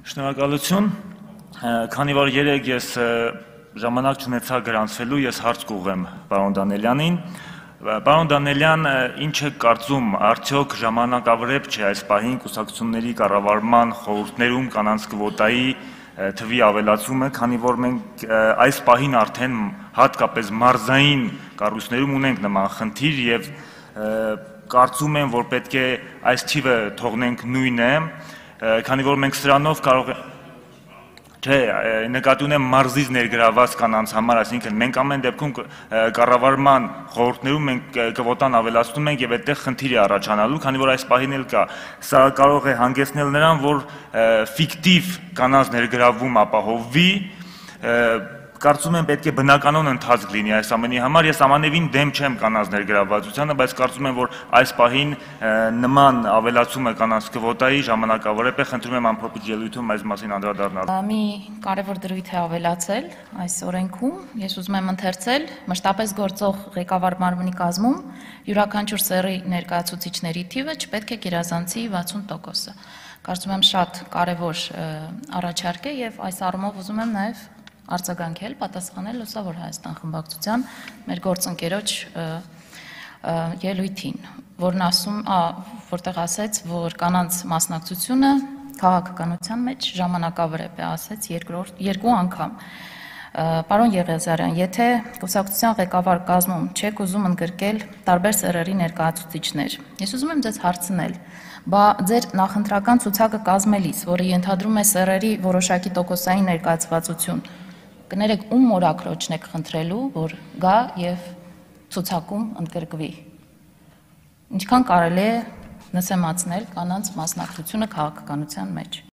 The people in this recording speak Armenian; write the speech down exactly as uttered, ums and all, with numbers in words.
Շնորհակալություն, քանի որ երեկ ես ժամանակ չունեցա գրանցվելու, ես հարց կուղղեմ պարոն Դանելյանին։ Պարոն Դանելյան, ինչ է կարծում, արդյոք ժամանակավրեպ չէ այս պահին կուսակցությունների կառավարման խորհուրդներում կանանց կվոտայի թվի ավելացումը, քանի որ մենք այս պահին արդեն հատկապես մարզային կառույցներում ունենք նման խնդիր եւ կարծում եմ, որ պետք է այս թիվը թողնենք նույնը, քանի որ մենք սրանով կարող ենք Չէ, նկատի ունեմ մարզից ներգրաված կանանց համար, այսինքն մենք ամեն դեպքում կառավարման խորհուրդներում մենք կվոտան ավելացնում ենք եւ այդտեղ խնդիր է առաջանալու, քանի որ այս պահին էլ կա։ Սա կարող է հանգեցնել նրան, որ ֆիկտիվ կանանց ներգրավում ապահովվի, Կարծում եմ պետք է բնականon ընթացք լինի այս ամենի համար, ես ամանևին դեմ չեմ կանանց ներգրավվածությանը, բայց կարծում եմ, որ այս պահին նման ավելացումը կանանց կվոտայի ժամանակավրեպ է, խնդրում եմ ամփոփիչ ելույթում այս մասին անդրադառնալ։ Մի կարևոր դրույթ է ավելացել այս օրենքում, ես ուզում եմ ընթերցել մշտապես գործող ղեկավար մարմնի կազմում յուրաքանչյուր սեռի ներկայացուցիչների թիվը չպետք է գերազանցի վաթսուն տոկոսը։ Կարծում եմ շատ կարևոր առաջարկ է եւ այս առումով ուզում եմ նաեւ արձագանքել, պատասխանել Լուսավոր Հայաստան խմբակցության մեր գործընկերոջ ելույթին, որն ասում, որտեղ ասեց, որ կանանց մասնակցությունը քաղաքականության մեջ ժամանակավրեպ է, ասեց երկու անգամ։ Պարոն Եղիազարյան, եթե կուսակցության ղեկավար կազմում չեք ուզում ընդգրկել տարբեր սեռերի ներկայացուցիչներ, ես ուզում եմ ձեզ հարցնել, բա ձեր նախընտրական ցուցակը կազմելիս, որը ենթադրում է սեռերի որոշակի տոկոսային ներկայացվածություն, կներեք ում մորաքրոջն եք խնդրելու, որ գա եւ ցուցակում ընդգրկվի։ Ինչքան կարելի է նսեմացնել կանանց մասնակցությունը քաղաքականության մեջ։